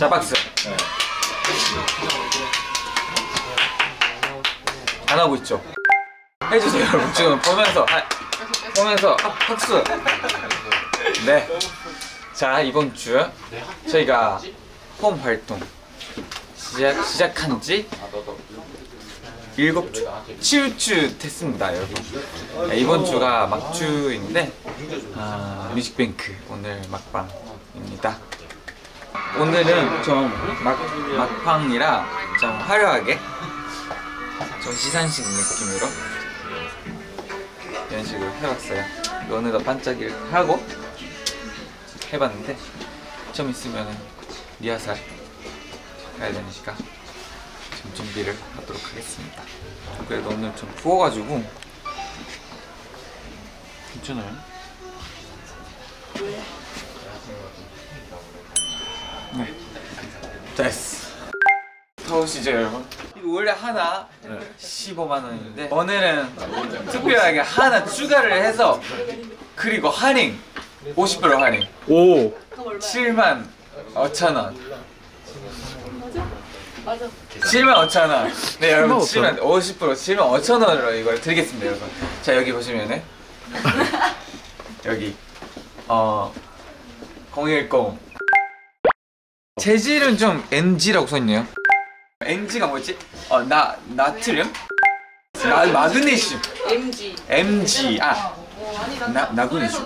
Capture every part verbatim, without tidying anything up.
자, 박수. 안 하고 있죠? 해주세요, 여러분. 지금 보면서, 아, 보면서, 아, 박수. 네. 자, 이번 주 저희가 홈 활동 시작, 시작한 지 일곱 주, 칠 주 됐습니다, 여러분. 네, 이번 주가 막주인데, 아, 뮤직뱅크 오늘 막방입니다. 오늘은 좀 막, 막방이라 좀 화려하게, 좀 시상식 느낌으로 이런 식으로 해봤어요. 오늘도 반짝이를 하고 해봤는데, 좀 있으면 리허설 가야 되니까 좀 준비를 하도록 하겠습니다. 그래도 오늘 좀 부어가지고 괜찮아요? 네, 됐어. 더우시죠, 여러분? 이거 원래 하나 네. 십오만 원인데 오늘은 특별하게 하나 추가를 해서, 그리고 할인 오십 퍼센트 할인. 오. 칠만 오천 원. 맞아. 칠만 오천 원. 네, 여러분, 칠만 오십 퍼센트 칠만 오천 원으로 이걸 드리겠습니다, 여러분. 자, 여기 보시면은 여기 어 공일공 재질은 좀 엔지라고 써있네요. 엔지가 뭐지? 어, 나, 나트륨? 나, 마그네슘. 엠지. 엠지. 아, 나, 나그네슘.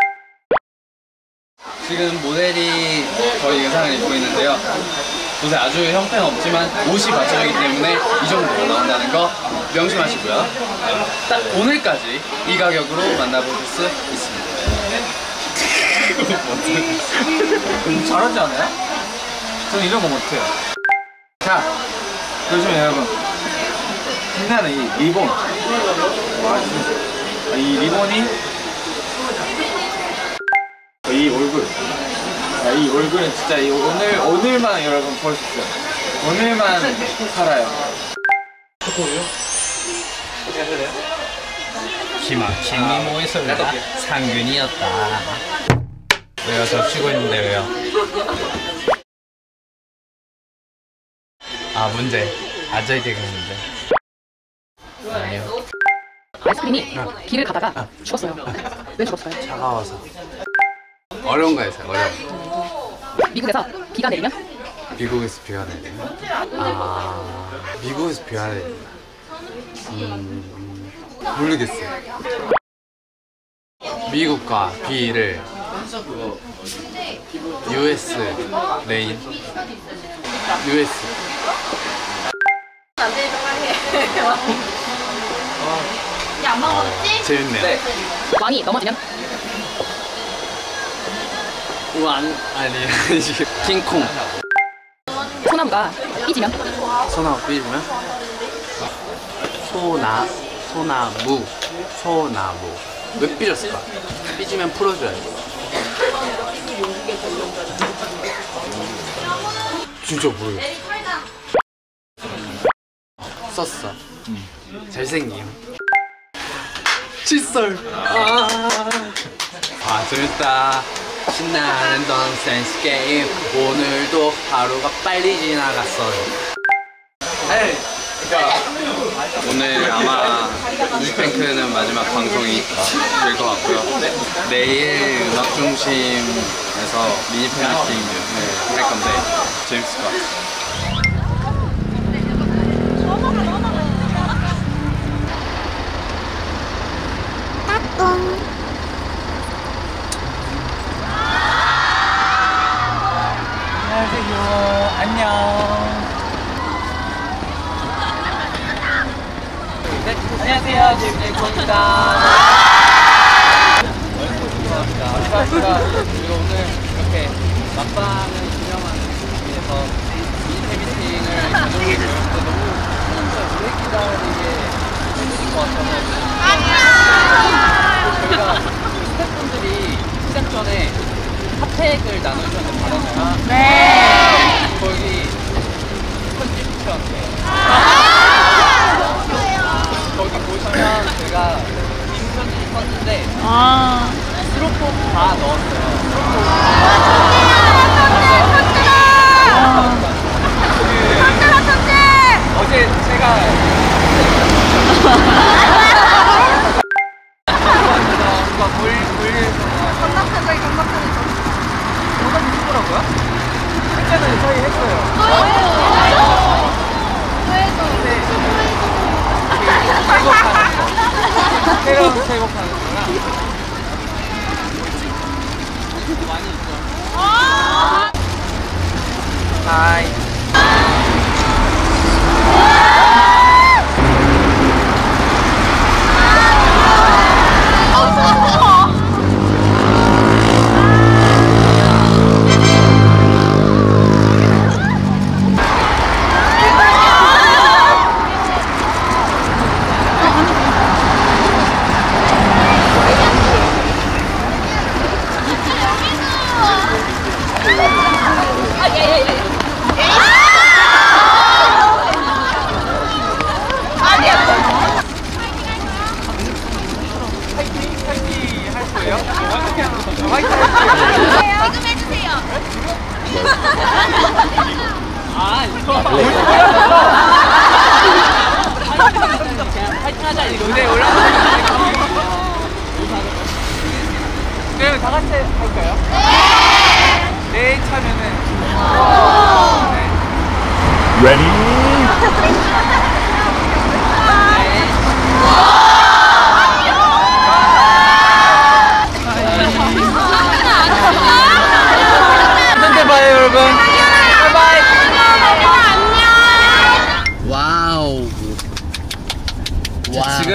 지금 모델이 저희 의상을 입고 있는데요. 옷에 아주 형태는 없지만 옷이 받쳐주기 때문에 이 정도 나온다는 거 명심하시고요. 딱 오늘까지 이 가격으로 만나보실 수 있습니다. 잘하지 않아요? 저는 이런 거 못해요. 자, 보시면 여러분, 빛나는 이 리본. 와, 진짜. 이 리본이 이 얼굴. 자, 이 얼굴은 진짜 이 오늘 오늘만 여러분 볼 수 있어요. 오늘만 살아요. 초코우유? 어떻게 하실래요? 기막힌 미모에서가 상균이었다. 왜요? 저 쉬고 있는데 왜요? 아, 문제. 아재 개그 문제. 아니요. 아이스크림이 아. 길을 가다가 아. 죽었어요. 아. 왜 죽었어요? 차가워서. 어려운 거 했어요. 어려워. 미국에서 비가 내리면? 미국에서 비가 내리면? 아, 미국에서 비가 내리면? 음, 모르겠어요. 미국과 비를 유에스 레인 유에스 야, 안 먹었지? 재밌네요. 네. 왕이 넘어지면? 왕 아니 아니 킹콩. 소나무가 삐지면? 소나무 삐지면? 소나 소나무 소나무 왜 삐졌을까? 삐지면 풀어줘야지. 진짜 모르겠어. 썼어. 응. 잘생김. 칫솔. 아, 아 재밌다. 신나는 넌센스 게임. 오늘도 하루가 빨리 지나갔어요. 에이, 그러니까 오늘 아마 뮤직뱅크는 마지막 방송이 될 것 같고요. 내일 음악 중심에서 미니 팬미팅을 할 건데 재밌을 것 같아요. 안녕하세요. 안녕. 네, 안녕하세요. 제이제이입니다. 감사합니다. 그리고 오늘 이렇게 막방을 운영하는 곳에서 미니 팬미팅을 가져오고 너무 진짜 오래 기다리게 해주신 것 같아서 저희가 스태프분들이 시작 전에 핫팩을 나눠주는 바람에 네. 거기 편집부처한테 거기 보시면 제가 인편지 썼는데 아. 스티로폼 다 넣었어요. 스티로폼. 아, 새로운 회복하는 거랑 많이 있어. 하이. 무대에 올라가는 그럼 다 같이 할까요? 네! 네 차면은 네. Ready? 언제 봐요 여러분? 바이바이. 와우. 자, 지금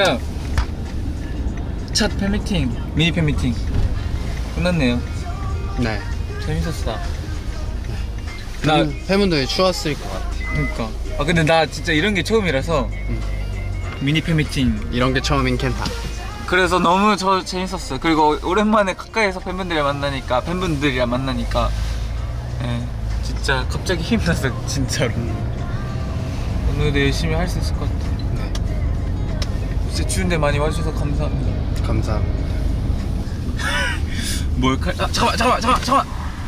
첫 팬미팅, 미니 팬미팅 끝났네요. 네. 재밌었어. 나 나 팬분들이 추웠을 것 같아. 그러니까. 아 근데 나 진짜 이런 게 처음이라서 응. 미니 팬미팅. 이런 게 처음인 켄타. 그래서 너무 저 재밌었어요. 그리고 오랜만에 가까이서 팬분들이랑 만나니까 팬분들이랑 만나니까 예, 진짜 갑자기 힘이 났어 진짜로. 음. 오늘도 열심히 할 수 있을 것 같아. 네. 진짜 추운데 많이 와주셔서 감사합니다. 감사합니다. 몰카. 아 잠깐만 잠깐만 잠깐만 잠깐만.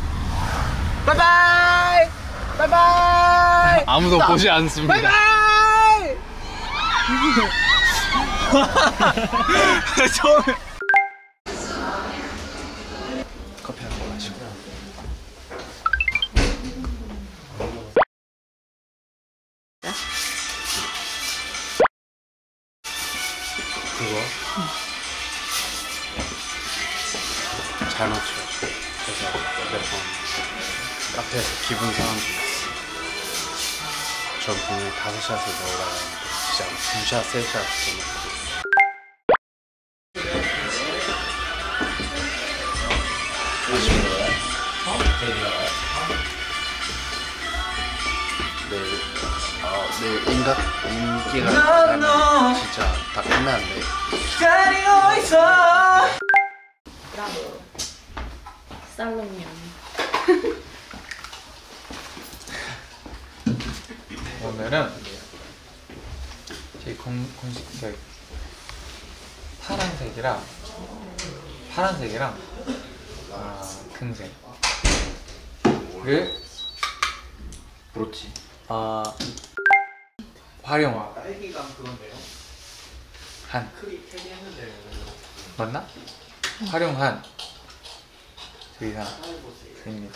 바이바이. 바이바이. 아무도 보지 않습니다. 바이바이. 처음에 커피 한 번 마시고. 그거? 잘 맞춰. 그래서 몇 번 카페에서 기분 상한 적 있어. 전 분명히 다섯 샷을 넣으라고 했는데 진짜 두 샷, 세 샷 넣고. 아쉬운 거야? 어? 내일 나와요? 내일, 어, 내일 인각, 인기가 나면 진짜 다 끝나는데. 기다리고 있어. 쌀롱면. 오늘은 제 공, 공식색 파란색이랑 파란색이랑 아, 금색을 그렇지. 아 활용 한 맞나? 활용한 의상입니다.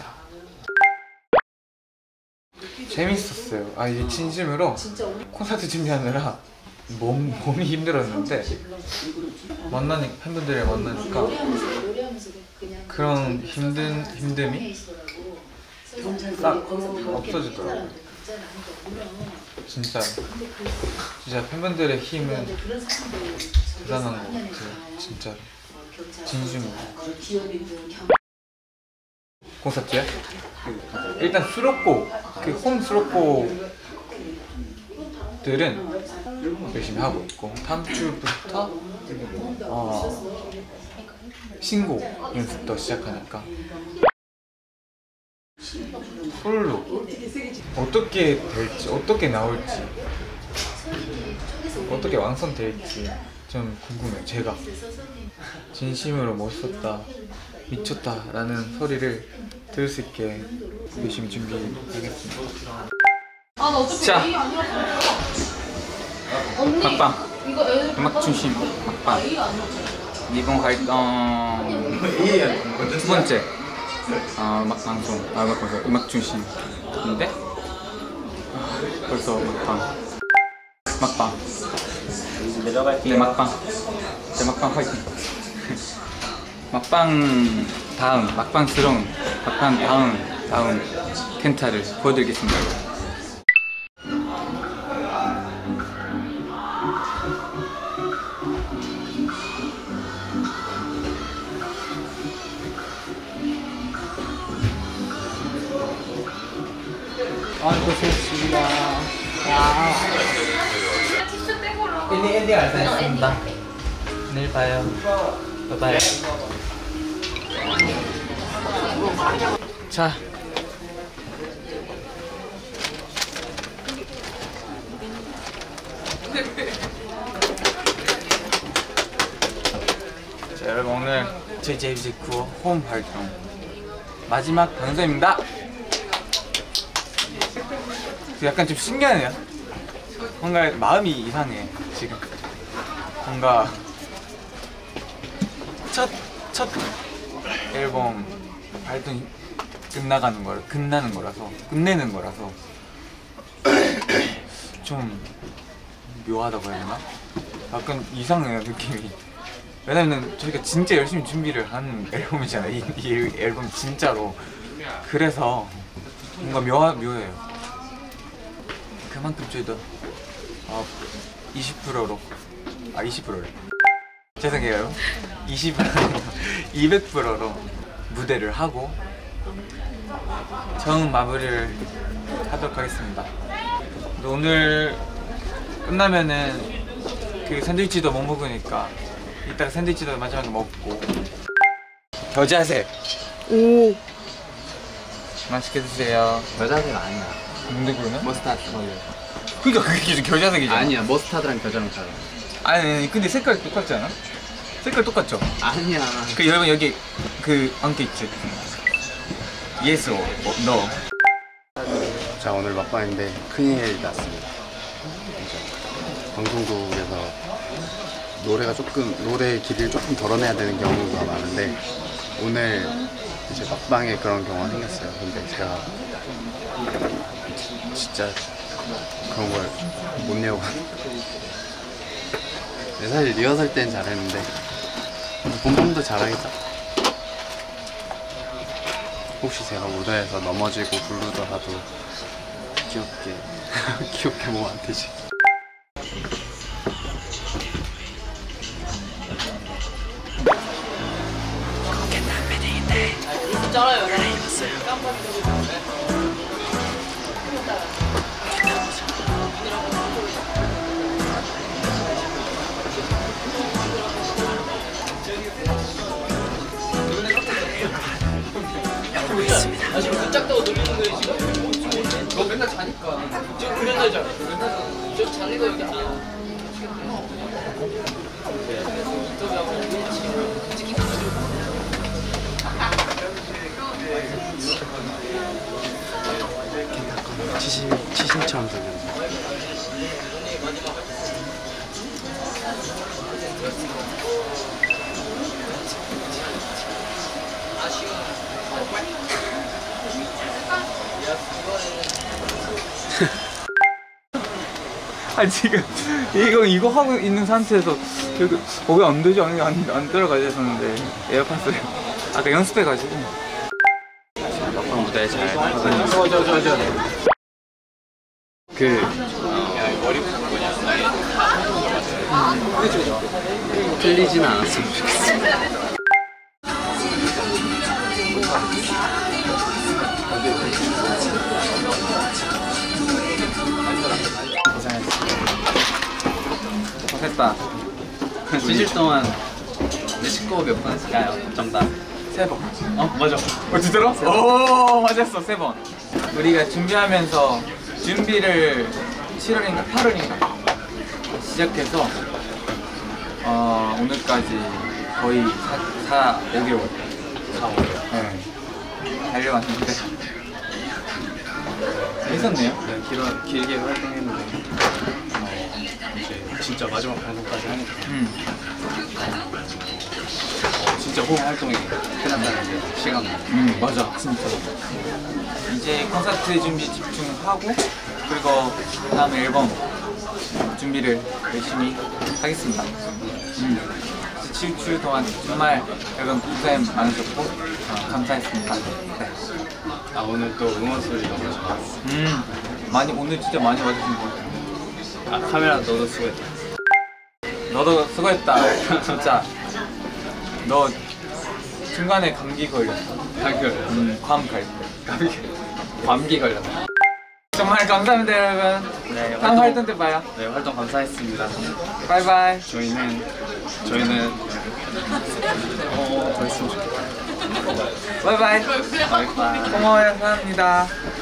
재밌었어요. 아 이게 진심으로 콘서트 준비하느라 몸, 몸이 힘들었는데 만나니 팬분들이랑 만나니까 그런 힘든 힘듦이 싹 없어지더라고요. 진짜 진짜 팬분들의 힘은 대단한 것 같아요. 진짜로 진심으로. 콘서트에 일단 수록곡 그 홈 수록곡들은 열심히 하고 있고 다음 주부터 어, 신곡 연습도 시작하니까 솔로 어떻게 될지 어떻게 나올지 어떻게 완성될지 좀 궁금해요. 제가 진심으로 멋있었다 미쳤다 라는 소리를 들을 수 있게 열심히 준비하겠습니다. 자 막방 음악 중심 막방 이번 활동 두 번째 어, 음악 방송 아, 음악 방송 음악 중심인데 아, 벌써 막방 막방 네 막방 제 막방 화이팅 막방 다음 막방스러운 막방 다음 다음 켄타를 보여드리겠습니다. 아이고 좋습니다. 야. 엔딩 엔딩 안 했습니다. 내일 봐요. 바이바이. 자 자, 여러분 오늘 제이제이비제이구 홈 활동 마지막 방송입니다. 약간 좀 신기하네요. 뭔가 마음이 이상해 지금. 뭔가 첫, 첫 앨범 활동이 끝나가는 거라, 끝나는 거라서, 끝내는 거라서 좀 묘하다고 해야 되나? 약간 이상해요 느낌이. 왜냐면 저희가 진짜 열심히 준비를 한 앨범이잖아요. 이, 이 앨범 진짜로. 그래서 뭔가 묘하, 묘해요. 그만큼 저희도 어, 이십 퍼센트로 아 이십 퍼센트래 죄송해요. 이십 퍼센트 이백 퍼센트로 무대를 하고 처음 마무리를 하도록 하겠습니다. 오늘 끝나면은 그 샌드위치도 못 먹으니까 이따가 샌드위치도 마지막에 먹고 겨자색 오 맛있게 드세요. 겨자색 아니야. 근데 그러면? 머스타드. 그니까 그게 겨자색이잖아. 아니야, 머스타드랑 겨자랑 달라. 아니, 아니 근데 색깔 똑같지 않아? 색깔 똑같죠? 아니야. 그 여러분 여기 그 안개 있지? Yes or No. 자, 오늘 막방인데 큰일이 났습니다. 방송국에서 노래가 조금 노래의 길이를 조금 덜어내야 되는 경우가 많은데 오늘 이제 막방에 그런 경우가 생겼어요. 근데 제가 진짜 그런 걸 못 내고 사실 리허설 땐 잘했는데 본방도 잘하겠죠? 혹시 제가 무대에서 넘어지고 부르더라도 귀엽게 귀엽게 보면 안 되지. 아 지금 문짝다고 놀리는 거예요 지금? 너 맨날 자니까 지금 맨날 자 저 자니까 여기 안 치심, 치심처럼 들리는 아니 지금 이거 이거 하고 있는 상태에서 여기 어, 왜 안 되지? 안, 안, 안 들어가지 했었는데 에어팟을 아까 연습해가지고 막방 무대 잘 하거든요. 그 음, 틀리지는 않았으면 좋겠어요. 고생했다. 일 주 동안 내 식구 몇 번 했을까요? 정답 세 번. 어? 맞아. 어 진짜로? 오 맞았어 세 번. 우리가 준비하면서 준비를 칠월인가 팔월인가 시작해서 어 오늘까지 거의 사, 오 개월 사, 오 개월 네 달려왔는데 재밌었네요. 네, 길어, 길게 활동했는데 이제 진짜 마지막 방송까지 하니까 음. 어, 진짜 홈 활동이 끝났다는 게 시간. 음 맞아 진짜. 이제 콘서트 준비 집중하고 그리고 다음 앨범 준비를 열심히 하겠습니다. 음. 칠 주 동안 정말 여러분 고생 많으셨고 어, 감사했습니다. 네. 아 오늘 또 응원 소리 너무 좋았어. 음 많이 오늘 진짜 많이 와주신 것 같아요. 아 카메라 너도 수고했다. 너도 수고했다. 진짜 너 중간에 감기 걸렸어. 감기 걸렸어. 음, 괌 갈 때. 감기 감기 걸렸다. 정말 감사합니다 여러분. 네, 다음 활동- 활동 때 봐요. 네 활동 감사했습니다. 바이바이. 저희는 저희는 어, 더 했으면 좋겠다. 바이바이. 바이바이. 고마워요. 감사합니다.